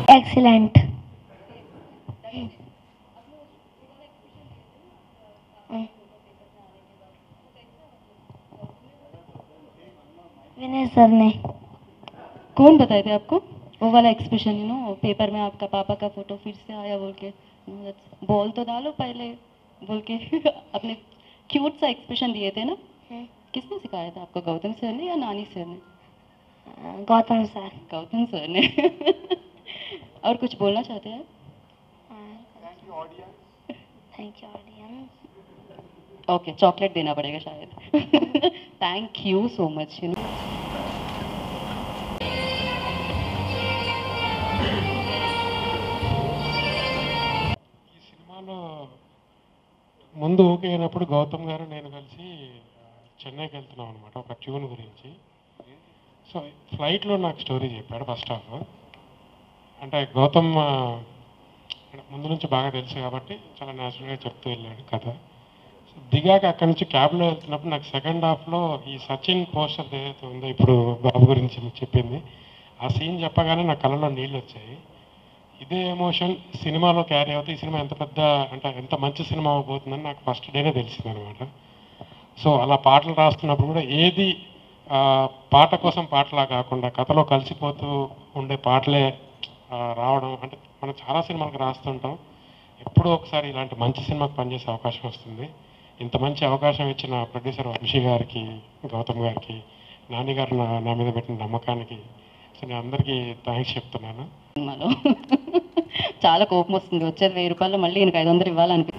Excellent. विनय sir ने। कौन बताए थे आपको वो वाला एक्सप्रेशन? पेपर में आपका पापा का फोटो फिर से आया बोल के, बोल तो डालो पहले बोल के अपने क्यूट सा एक्सप्रेशन दिए थे ना। किसने सिखाया था आपको, गौतम सर ने या नानी सर ने? गौतम सर। गौतम सर ने। और कुछ बोलना चाहते हैं? Thank you audience. Okay, chocolate देना पड़ेगा शायद। Thank you so much. ఈ సినిమాలో ముందు ఓకే అయినప్పుడు గౌతమ్ గారు నేను కలిసి చెన్నైకి వెళ్తున్నాం అనమాట ఒక ట్యూన్ గురించి. సో ఫ్లైట్లో నాకు స్టోరీ చెప్పాడు ఫస్ట్ హాఫ్. అంటే గౌతమ్ ముందు నుంచి బాగా తెలుసు కాబట్టి చాలా న్యాచురల్గా చెప్తూ వెళ్ళాడు కథ. సో దిగాక అక్కడి నుంచి క్యాబ్లో వెళ్తున్నప్పుడు నాకు సెకండ్ హాఫ్లో ఈ సచిన్ పోస్టర్ ఏదైతే ఉందో ఇప్పుడు బాబు గురించి చెప్పింది, ఆ సీన్ చెప్పగానే నా కళ్ళలో నీళ్ళు వచ్చాయి. ఇదే ఎమోషన్ సినిమాలో క్యారీ అవుతుంది. ఈ సినిమా ఎంత పెద్ద అంటే ఎంత మంచి సినిమా అవబోతుందని నాకు ఫస్ట్ డేనే తెలిసింది అనమాట. సో అలా పాటలు రాస్తున్నప్పుడు కూడా ఏది పాట కోసం పాటలా కాకుండా కథలో కలిసిపోతూ ఉండే పాటలే రావడం. అంటే మనం చాలా సినిమాలకు రాస్తుంటాం, ఎప్పుడో ఒకసారి ఇలాంటి మంచి సినిమాకి పనిచేసే అవకాశం వస్తుంది. ఇంత మంచి అవకాశం ఇచ్చిన ప్రొడ్యూసర్ వంశీ గారికి, గౌతమ్ గారికి, నాని గారు నా మీద పెట్టిన నమ్మకానికి సో నేను అందరికీ థ్యాంక్స్ చెప్తున్నాను. సినిమాలో చాలా కోపం వస్తుంది, వచ్చేది 1000 రూపాయలు మళ్ళీ ఈయనకు 500 ఇవ్వాలనిపిస్తుంది.